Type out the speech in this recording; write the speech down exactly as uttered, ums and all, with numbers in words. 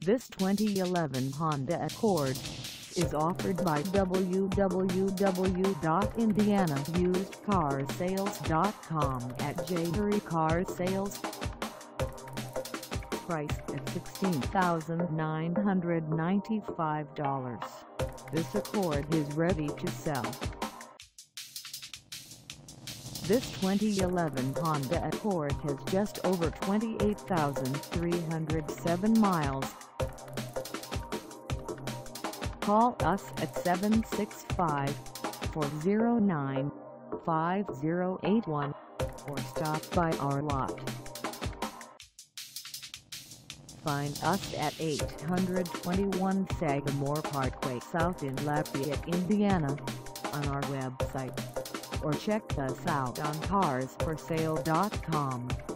This twenty eleven Honda Accord is offered by w w w dot indiana used car sales dot com at Jerry Car Sales. Priced at sixteen thousand nine hundred ninety-five dollars, this Accord is ready to sell. This twenty eleven Honda Accord has just over twenty-eight thousand three hundred seven miles. Call us at seven six five, four zero nine, five zero eight one or stop by our lot. Find us at eight twenty-one Sagamore Parkway South in Lafayette, Indiana, on our website, or check us out on cars for sale dot com.